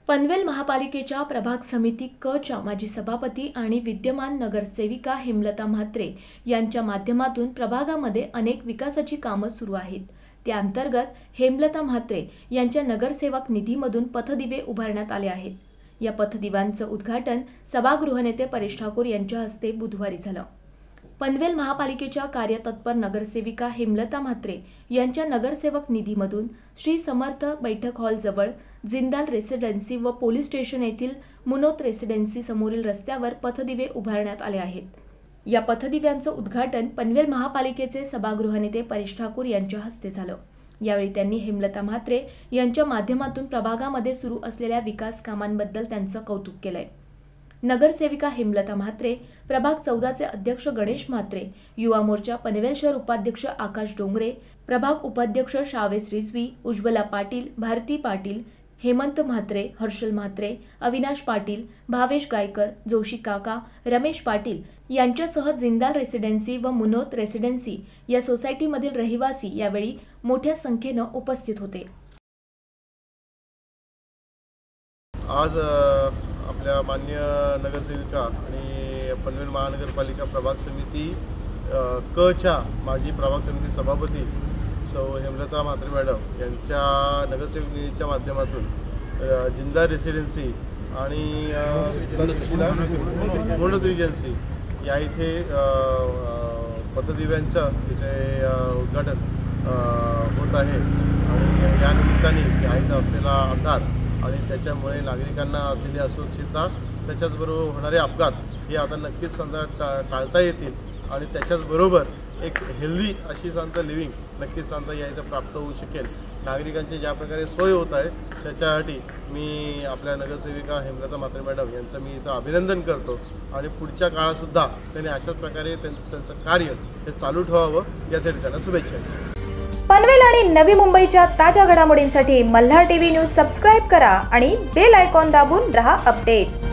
पनवेल महापालिकेच्या प्रभाग समिती क च्या माजी सभापती आणि विद्यमान नगरसेविका हेमलता म्हात्रे यांच्या माध्यमातून प्रभागामध्ये अनेक विकासाची कामं सुरू आहेत। त्या अंतर्गत हेमलता म्हात्रे यांच्या नगरसेवक निधीमधून पथदिवे उभारण्यात आले आहेत। या पथदिव्यांचं उद्घाटन सभागृह नेते परेश ठाकूर यांच्या हस्ते बुधवारी झालं। पनवेल महापालिकेच्या कार्यतत्पर नगरसेविका हेमलता म्हात्रे यांच्या नगरसेवक निधीमधून श्री समर्थ बैठक हॉल जवळ जिंदाल रेसिडेन्सी व पोलीस स्टेशन येथील मुनोत रेसिडेन्सी समोरील रस्त्यावर पथदिवे उभारण्यात आले आहेत। या पथदिव्यांचं उद्घाटन पनवेल महापालिकेचे सभागृह नेते परेश ठाकूर यांच्या हस्ते झालं। यावेळी त्यांनी हेमलता म्हात्रे यांच्या माध्यमातून प्रभागामध्ये सुरू असलेल्या विकास कामांबद्दल त्यांचं कौतुक केलंय। नगरसेविका हेमलता म्हात्रे, प्रभाग 14 चे अध्यक्ष गणेश म्हात्रे, युवा मोर्चा पनवेल शहर उपाध्यक्ष आकाश डोंगरे, प्रभाग उपाध्यक्ष शावेस रिजवी, उज्ज्वला पाटील, भारती पाटील, हेमंत म्हात्रे, हर्षल म्हात्रे, अविनाश पाटील, भावेश गायकर, जोशी काका, रमेश पाटील यांच्यासह जिंदाल रेसिडेन्सी व मुनोत रेसिडेन्सी या सोसायटीमधील रहिवासी यावेळी मोठ्या संख्येने उपस्थित होते। आज आपल्या मान्य नगरसेविका आणि पनवेल महानगरपालिका प्रभाग समिती क च्या माजी प्रभाग समिती सभापती सौ हेमलता म्हात्रे मॅडम यांच्या नगरसेवक निधीच्या माध्यमातून जिंदाल रेसिडेन्सी आणि मुनोत रेसिडेन्सी या इथे पथदिव्यांचं इथे उद्घाटन होत आहे। आणि या निमित्ताने इथे असलेला अंधार आणि त्याच्यामुळे नागरिकांना असलेली असुरक्षितता त्याच्याचबरोबर होणारे अपघात हे आता नक्कीच टाळता येतील आणि त्याच्याचबरोबर एक हेल्दी अशी लिव्हिंग नक्कीच या इथं प्राप्त होऊ शकेल। नागरिकांची ज्या प्रकारे सोय होत आहे त्याच्यासाठी मी आपल्या नगरसेविका हेमलता म्हात्रे मॅडम यांचं मी इथं अभिनंदन करतो आणि पुढच्या काळातसुद्धा त्यांनी अशाच प्रकारे त्यांचं कार्य हे चालू ठेवावं यासाठी त्यांना शुभेच्छा। पनवेल आणि नवी मुंबईच्या ताज्या घडामोडींसाठी मल्हार टीव्ही न्यूज सबस्क्राइब करा आणि बेल आयकॉन दाबून रहा अपडेट।